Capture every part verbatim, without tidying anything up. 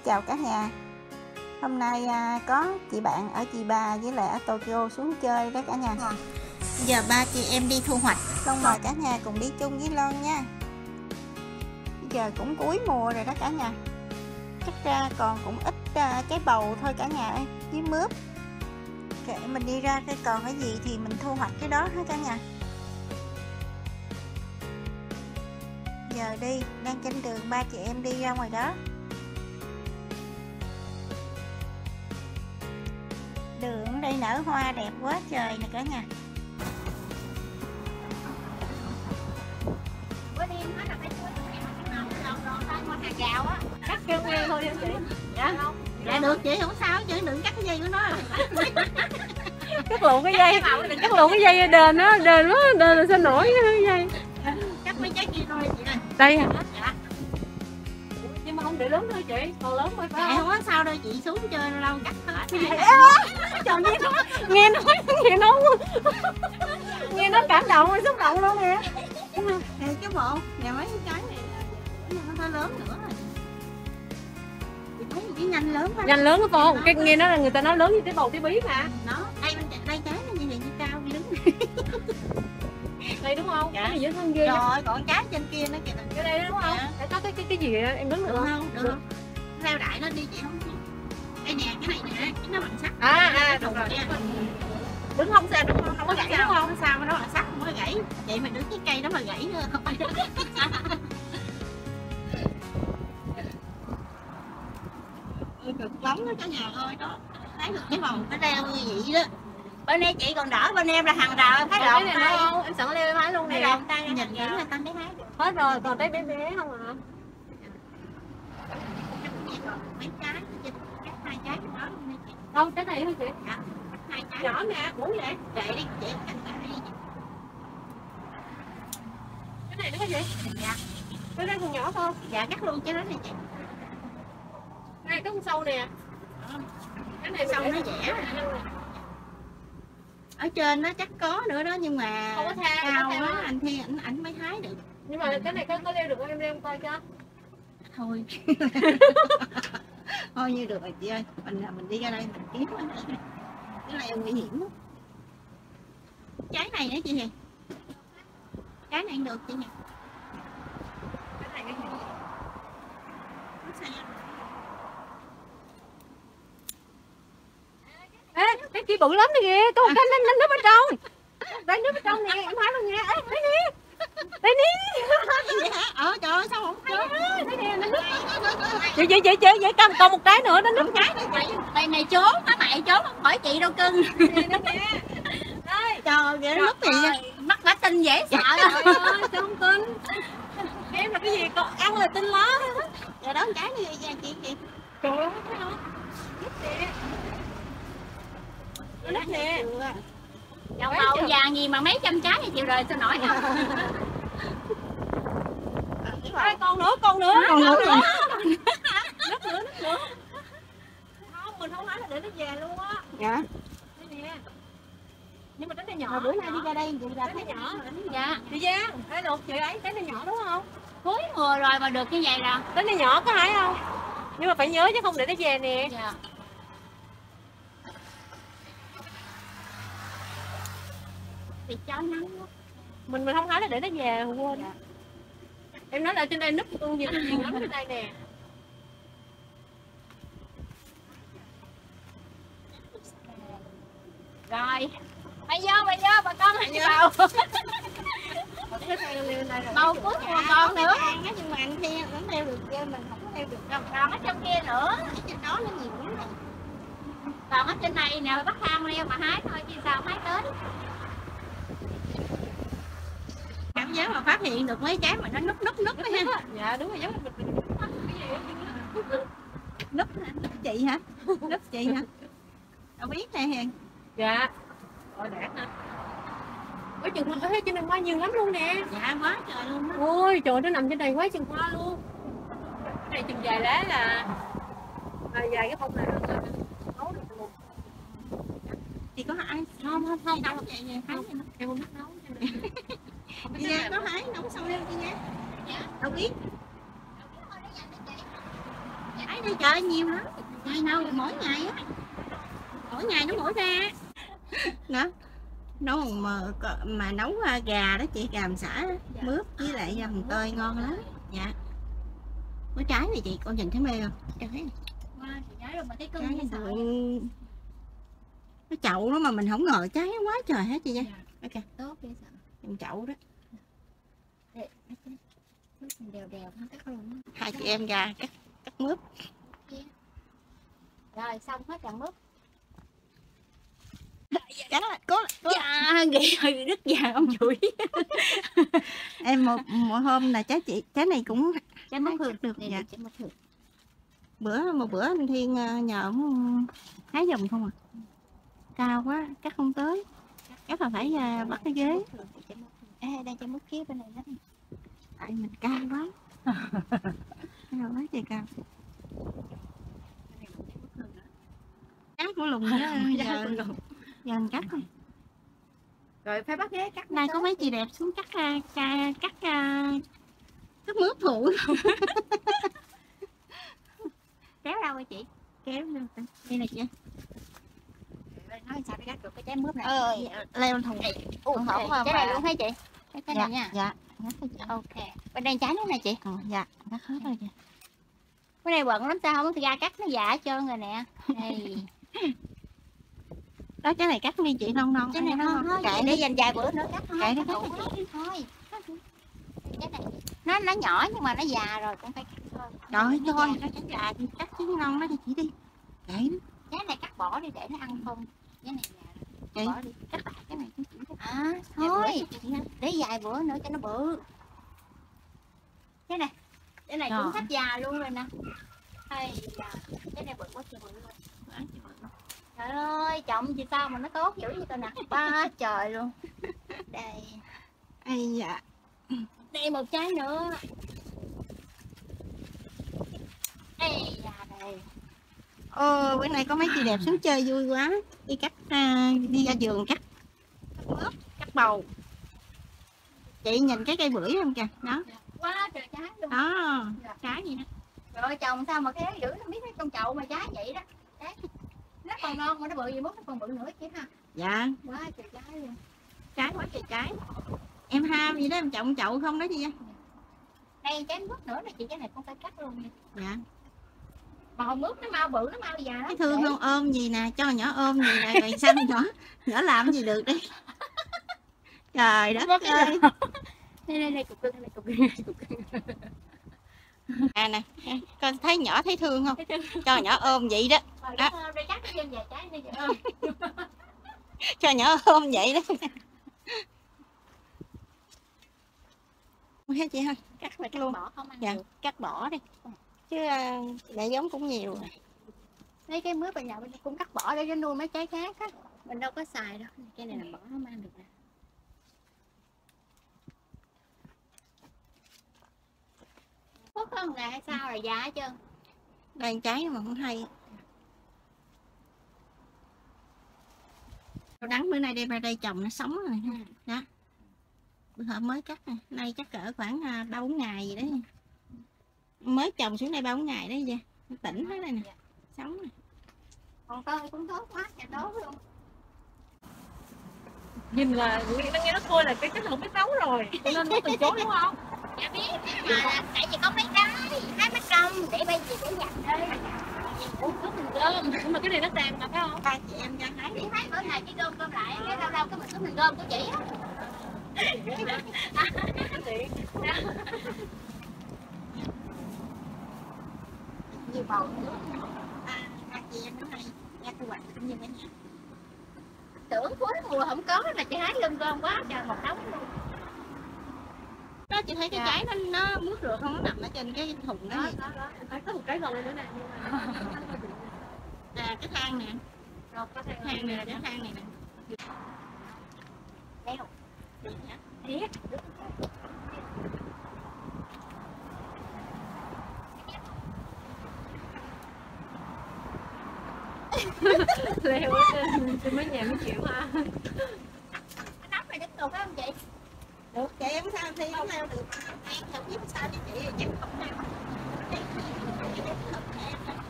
chào cả nhà. Hôm nay à, có chị bạn ở Chiba với lại ở Tokyo xuống chơi đó cả nhà. Bây giờ ba chị em đi thu hoạch. Long mời cả nhà cùng đi chung với Lon nha. Bây giờ cũng cuối mùa rồi đó cả nhà. Chắc ra còn cũng ít à, trái bầu thôi cả nhà ơi, với mướp. Kệ mình đi ra cái còn cái gì thì mình thu hoạch cái đó hết cả nhà. Giờ đi, đang trên đường ba chị em đi ra ngoài đó. Đường đây nở hoa đẹp quá trời nè cả nhà. Bữa đêm hết là phải chui tụi em ăn ngon rồi rồi qua hàng rào á. Cắt kêu nghe thôi chị. Dạ không? Dạ được chị, không sao chứ đừng cắt cái dây của nó. Cắt lộn cái dây, cắt lộn cái dây đền á, đền quá, đền là sao nổi cái dây. Cắt mấy trái kia thôi chị ơi. Đây hả? Dạ. Nhưng mà không để lớn thôi chị, còn lớn mới phải Dạ không? không có sao đâu chị, xuống chơi lâu lâu cắt hết. Trời nghe nó, nghe nó, nghe nó, nghe nó cảm động, xúc động luôn nè. Nè chứ bộ, nè mấy cái này nó hơi lớn nữa rồi. Chị thấy cái nhanh lớn quá. Nhanh lớn đó con, cái nghe nó là người ta nói lớn như cái bầu cái bí mà. Nó, đây bên đây trái nó như vậy như cao đi đứng. Đây đúng không? Dạ. Cái gì dễ thương ghê. Rồi còn trái trên kia nữa kìa. Cái đây đúng không? Dạ. Để có cái cái cái gì em đứng được Được không? không? Được không? Theo đại nó đi chị không? Đây nè, cái này nè, cái nó bằng sắt. À à được rồi. Đứng không sao, đúng không? Không có gãy đúng không? Không sao, nó là sắt không có gãy. Vậy mà đứng cái cây đó mà gãy nữa không? Ôi cực lắm đó cả nhà ơi đó. Thấy được cái vòng cái leo như vậy đó. Bên đây chị còn đỡ, bên em là hàng rào em thấy Còn rộng cái này nữa không? Em sẵn leo em hái luôn nè. rộng tay nhìn kỹ là ta mới hái được. Hết rồi, còn trái bé bé không ạ? Mấy trái cắt hai trái đó luôn đi chị. Đâu, trái này hả chị? Dạ, cắt hai trái. Nhỏ nè, ủa vậy? Vậy đi chị cắt lại đi. Cái này nữa hả chị? Dạ. Cái này còn nhỏ thôi. Dạ cắt luôn cho nó đi chị. Đây có con sâu nè. Cái này Sâu nó dẻ. Ở trên nó chắc có nữa đó nhưng mà không có tha, cao không có quá tha. anh Thi ảnh ảnh mới hái được. Nhưng mà cái này có có leo được không? Em leo coi cho. Thôi. Thôi như được rồi chị ơi, mình là mình đi ra đây mình kiếm nó nữa. Cái này nguy hiểm lắm. Trái này nữa chị Hiền. Trái này được chị Hiền. Cái này cái gì? Ê, cái kia bự lắm nè kìa, có một cái nó nó núp ở trong. Đây núp ở trong nè, em hái luôn nha. Ê, đây nè. Đây nè. Ờ trời ơi sao không thấy? Đây nè, nó núp. Chị chị chị chị vậy cầm còn một trái nữa nó núp. Trái này chị. Đây này trốn, nó mẹ trốn không khỏi chị đâu cưng. Đây. Trời ơi, nó núp thì mắt bả tin dễ sợ. Trời ơi, sao không tin? Em là cái gì con ăn là tin lá. Rồi đó trái này ra chị chị. Trời ơi, thấy không? Núp nè. Nó núp nè. Dòng màu vàng gì mà mấy trăm trái thì chịu rồi sao nổi không? Ai, con nữa, con nữa. Còn nữa nữa. Núp nữa, núp nữa. Không, mình không hái là để nó về luôn á. Dạ. Đây nè. Nhưng mà trái này nhỏ. Rồi bữa nay đi ra đây chị ra Trái này thấy nhỏ. dạ. Chị Giang, cái lục chị ấy, trái này nhỏ đúng không? Cuối mùa rồi mà được như vậy rồi. Trái này nhỏ có hái không? Nhưng mà phải nhớ chứ không để nó về nè. Dạ. Thì cho nắng quá. Mình mình không hái là để nó về, quên. Dạ. Em nói là trên đây núp con gì nhiều lắm trên đây nè. Rồi. Bây giờ bây giờ bà con hãy vào. Bầu cuối mùa còn nữa. Nhưng mà anh Thi vẫn theo được chứ mình không có theo được đâu. Còn ở trong kia nữa. Ở trên đó nó nhiều lắm rồi. Còn ở trên này nè bắt hang leo mà hái thôi chứ sao hái tới. Cảm giác mà phát hiện được mấy trái mà nó núp núp núp đó ha. Dạ đúng rồi, giống mình mình cái gì Núp hả? Núp chị hả? Núp chị hả? Đâu biết nè Hiền. dạ. Rồi đẹp nè. Ôi chừng hoa, ơi trên này hoa nhiều lắm luôn nè. Dạ quá trời luôn đó. Ôi trời, nó nằm trên đây quá chừng hoa luôn. Cái này chừng vài lá là à, vài cái bông này là nấu được một. Chị có ai không không không nấu vậy vậy hái Không, em không biết nấu cho nên. chị nha có hái nấu xong leo chị nha. Dạ đâu biết. Hái đi trời, nhiều lắm. Ngày nào mỗi ngày á, mỗi ngày nó mỗi ra đó. Nấu mà, mà nấu gà đó chị, gà xả mướp với lại mùng tơi ngon lắm. Dạ. Có trái này chị, con nhìn thấy mê không? Trái này. Wow, chị trái rồi mà thấy cưng Trái hay sợ. Cái chậu đó mà mình không ngờ trái quá trời hết chị nha. Ok, tốt dễ sợ. Trong chậu đó. Đây, đều đều nó cắt luôn. Hai chị em ra cắt cắt mướp. Rồi xong hết chặn mướp. Cắn là cố, cố. Dạ, nghĩ hơi đứt vàng ông chuỗi. Em một một hôm là trái chị, trái này cũng Trái mướp hái được. Này, Dạ. trái mướp thường. Bữa một bữa anh Thiên nhờ ông hái giùm không à. Cao quá, cắt không tới. Chắc là phải uh, bắt cái ghế. Ê, đây trái mướp kia bên này đó. Tại mình cao quá. Cao quá trời cao. Cắt của lùng đó, giờ, giờ mình cắt này. Rồi phải bắt ghế cắt. Này có mấy chị đẹp xuống cắt uh, cắt cắt, uh, cắt mướp phụ. Kéo đâu rồi chị? Kéo lên đây này chị. Nói sao để cắt được cái trái mướp này? Ờ, leo thùng. Ủa, không mà trái này luôn hả chị? Cái dạ, này nha. dạ. Ok. Bên đây trái nữa nè chị. Ừ, dạ, cắt hết rồi kìa. Cái này bận lắm sao không ra cắt nó già hết trơn rồi nè. Đây. Đó cái này cắt đi chị, non non. Cái này non thôi, kệ để đi. dành vài bữa nữa cắt thôi. Kệ đi, Cắt đủ thôi. Cái này nó nó nhỏ nhưng mà nó già rồi cũng phải cắt thôi. Trời Nó thôi, già. nó cái già thì cắt chứ non nó đi chị đi. Kệ nó. Trái này cắt bỏ đi để nó ăn không. Cái này già. Chị Bỏ đi. cắt lại cái này cũng chỉ. À thôi. Để vài bữa nữa cho nó bự. Cái này. Cái này cũng sắp già luôn rồi nè. Hay già. Cái này bự quá trời bự luôn. Trời ơi, trồng gì sao mà nó tốt dữ vậy tao nè. Ba trời luôn. Đây. Ây dạ. Đây một trái nữa. Ây da đây. Ồ, bữa nay có mấy chị đẹp xuống chơi vui quá. Đi cắt, à, đi ra vườn cắt mướp, cắt bầu. Chị nhìn cái cây bưởi không kìa, đó. Quá trời trái luôn. Đó, trái gì đó. Rồi trồng sao mà cái dữ nó biết nó trong chậu mà trái vậy đó. Trái. Nó còn non mà nó bự gì mốt nó còn bự nữa chứ ha. Dạ. Quá trời trái luôn. Trái quá trời trái. Em ham gì đó em trồng chậu không đó chị. Đây trái mướp nữa nè chị, cái này cũng phải cắt luôn nè. Dạ. Bò mướp nó mau bự nó mau già lắm. Cái thương không ôm gì nè, cho nhỏ ôm gì nè, rồi sao nhỏ nhỏ làm gì được đi. Trời đất ơi. Đây đây đây cục cưng này cục cưng cục cưng. À nè, con thấy nhỏ thấy thương không? Cho nhỏ ôm vậy đó. Đó. Đây cắt cái vài trái đi ơi. Cho nhỏ ôm vậy đó. Thấy chị không? Cắt mặt luôn. Bỏ không ăn Dạ, được. cắt bỏ đi. Chứ lại giống cũng nhiều rồi. Lấy cái mướp bên nhà bên cũng cắt bỏ để cho nuôi mấy trái khác á. Mình đâu có xài đâu. Cái này là bỏ không ăn được nè. Phúc không nè hay sao rồi già hết trơn. Đang trái mà không hay. Rau đắng bữa nay đem ra đây trồng nó sống rồi. Ừ. Đó. Bữa hôm mới cắt nè, nay chắc cỡ khoảng ba bốn ngày gì đấy. Mới trồng xuống đây ba bốn ngày đấy nha. Tỉnh hết đây nè. Sống nè. Còn tơi cũng tốt quá, trời tốt luôn. Nhìn là nó nghe nó thôi là cái chất không biết nấu rồi, cho nên nó từ chối đúng không? Dạ biết, mà là tại vì có mấy trái, hai mấy công để bây giờ để dành đây. Ủa, có mình gom, nhưng mà cái này nó tàn mà phải không? Ba chị em ra hái Chị đi. thấy bữa này chỉ gom gom lại, cái đâu đâu cái mình có mình gom của chị á. Nhiều bầu nữa. À, ba chị em nó hay ra thu hoạch cũng như thế này. Tưởng cuối mùa không có là chị hái gom gom quá trời một đống luôn. Đó chị thấy cái Dạ. trái nó nó mướt rượt không, nó nằm ở trên cái thùng đó. Đó, Gì? đó, đó. Phải có một cái gần đây nữa nè. À cái thang nè, Rồi, có thể thang này là cái thang này nè. leo. Được hả? Thiệt. Leo ở trên, trên mấy nhà mấy triệu ha. Cái nắp này tiếp tục phải không chị? Được chị em sao thì không leo được. Em không biết sao đi chị chắc không leo. Em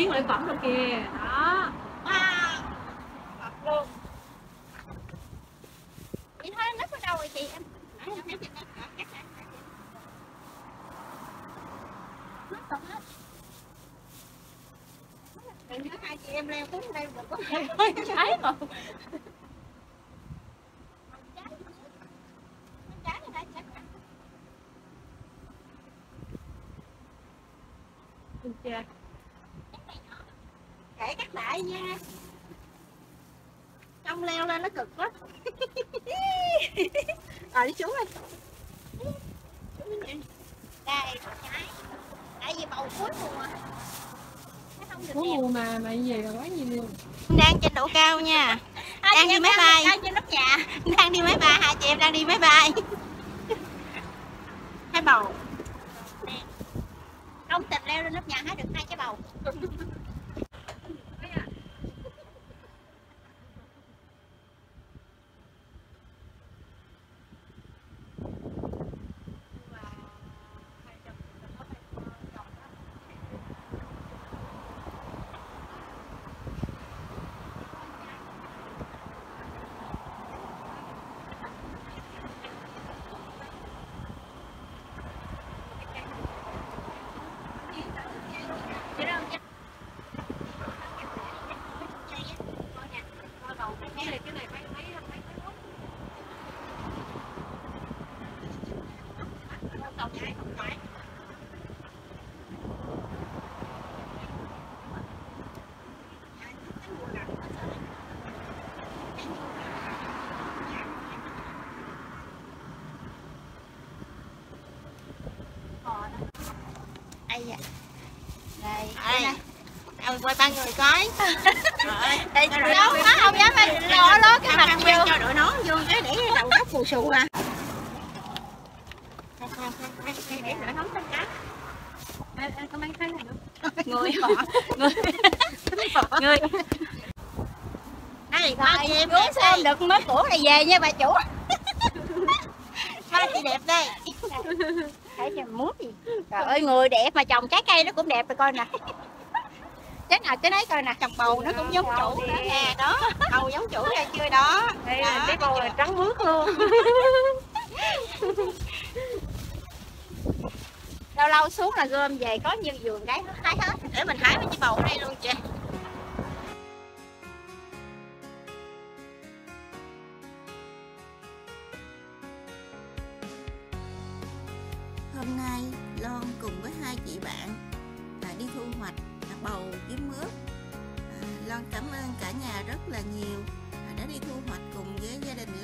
chiến lợi phẩm rồi kìa. Đó. Wow. Luôn. Chị thấy nắp ở đâu rồi chị em? Nãy em thấy trên đó hả? Cắt lại. Hết còn hết. Đừng nói hai chị em leo xuống đây được có trái mà. Chưa. Kể cắt lại nha. Trong leo lên nó cực lắm. Rồi đi xuống đi. Đây, trái. Tại vì bầu cuối mùa. Cuối mùa mà mà gì là quá nhiều luôn. Đang trên độ cao nha. Đang đi máy bay. Đang trên nóc nhà. Đang đi máy bay, hai chị em đang đi máy bay. Hai bầu. Công tình leo lên nóc nhà hái được hai trái bầu. Đây dạ. Đây, Đây. Ông quay ba người coi. đây nấu nó không dám lo lo cái mặt vô cho đội nón vô cái để đầu nó phù sù à. để đội nón trên cá. Có mấy cái này nữa. Người họ người người đây ba chị em Uống xem được mới cũ này về nha bà chủ. ba chị đẹp đây. Thấy cho muốn gì. Trời ơi người đẹp mà trồng trái cây nó cũng đẹp rồi coi nè. Trái nào trái nấy coi nè, trồng bầu nó cũng giống chủ nữa nè, đó. Bầu giống chủ ra chưa đó. Đây là cái bầu là trắng mướt luôn. Lâu lâu xuống là gom về có như vườn cái hái hết. Để mình hái mấy cái bầu ở đây luôn chị. Hôm nay Loan cùng với hai chị bạn à, đi thu hoạch à, bầu kiếm mướp. À, Loan cảm ơn cả nhà rất là nhiều à, đã đi thu hoạch cùng với gia đình